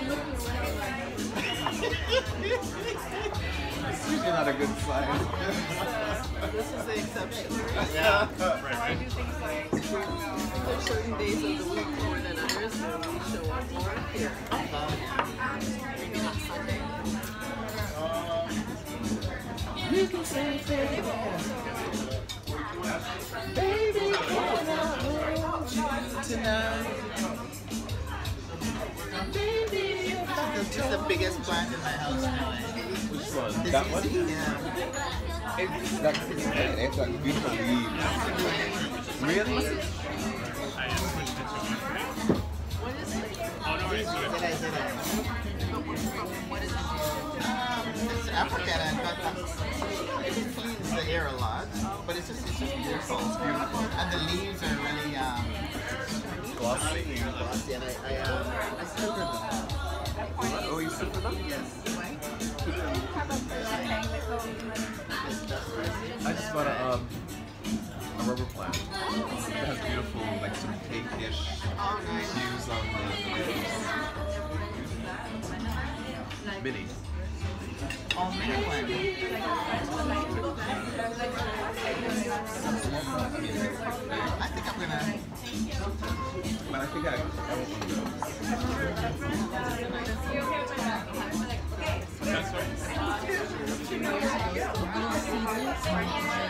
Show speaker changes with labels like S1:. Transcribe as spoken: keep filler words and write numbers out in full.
S1: It's usually not a good sign.
S2: This is the exception.
S1: Yeah.
S2: I do things like there's certain days of the week more than others, so we show up more here. Maybe not Sunday.
S1: You can say baby, baby, can I hold you tonight? Baby,
S3: This is the biggest plant in my house now.
S1: which one?
S3: This
S1: That
S3: is-
S1: one?
S3: Yeah.
S1: It's like it's it's like beautiful leaves. Really?
S2: What is it?
S3: Did I, did I? Um, it's African, and but it cleans the air a lot, but it's just, it's just beautiful. And the leaves are really um,
S1: Glossy.
S3: glossy, and I, I, um, I still them.
S1: Oh, you sit for them?
S3: Yes.
S1: I just bought a um a rubber plant. It has beautiful like some pinkish hues on the leaves. Mini.
S3: Oh, mini plant. I think I'm gonna.
S1: But I think I, I won't want those.
S4: That's right.